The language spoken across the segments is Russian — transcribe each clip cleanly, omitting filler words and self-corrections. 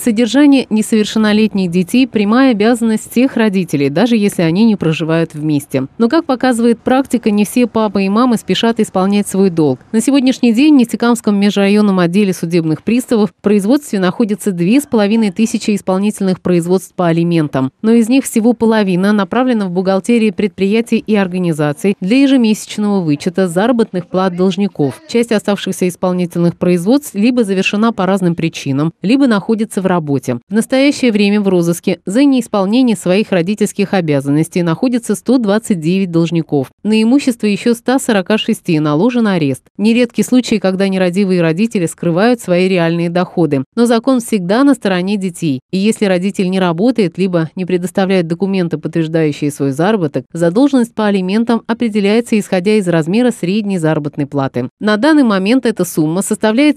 Содержание несовершеннолетних детей – прямая обязанность всех родителей, даже если они не проживают вместе. Но, как показывает практика, не все папы и мамы спешат исполнять свой долг. На сегодняшний день в Нефтекамском межрайонном отделе судебных приставов в производстве находится 2500 исполнительных производств по алиментам. Но из них всего половина направлена в бухгалтерии предприятий и организаций для ежемесячного вычета заработных плат должников. Часть оставшихся исполнительных производств либо завершена по разным причинам, либо находится в работе. В настоящее время в розыске за неисполнение своих родительских обязанностей находится 129 должников. На имущество еще 146 наложен арест. Нередки случаи, когда нерадивые родители скрывают свои реальные доходы. Но закон всегда на стороне детей. И если родитель не работает, либо не предоставляет документы, подтверждающие свой заработок, задолженность по алиментам определяется исходя из размера средней заработной платы. На данный момент эта сумма составляет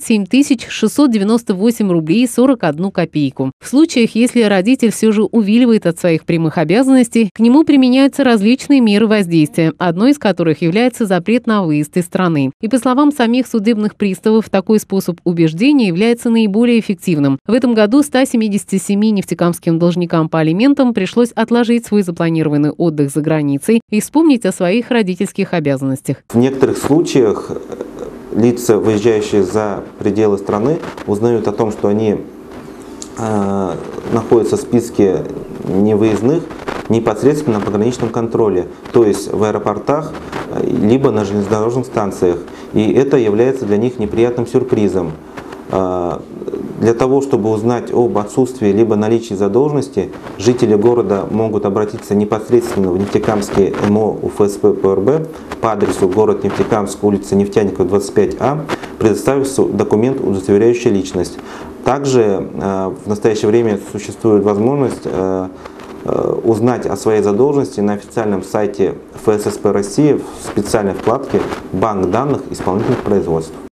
7698 рублей 41 копейку. В случаях, если родитель все же увиливает от своих прямых обязанностей, к нему применяются различные меры воздействия, одной из которых является запрет на выезд из страны. И по словам самих судебных приставов, такой способ убеждения является наиболее эффективным. В этом году 177 нефтекамским должникам по алиментам пришлось отложить свой запланированный отдых за границей и вспомнить о своих родительских обязанностях. В некоторых случаях лица, выезжающие за пределы страны, узнают о том, что они находятся в списке невыездных непосредственно на пограничном контроле, то есть в аэропортах, либо на железнодорожных станциях. И это является для них неприятным сюрпризом. Для того, чтобы узнать об отсутствии либо наличии задолженности, жители города могут обратиться непосредственно в Нефтекамский МО УФСП ПРБ по адресу город Нефтекамск, улица Нефтяникова, 25А, предоставив документ, удостоверяющий личность. Также в настоящее время существует возможность узнать о своей задолженности на официальном сайте ФССП России в специальной вкладке «Банк данных исполнительных производств».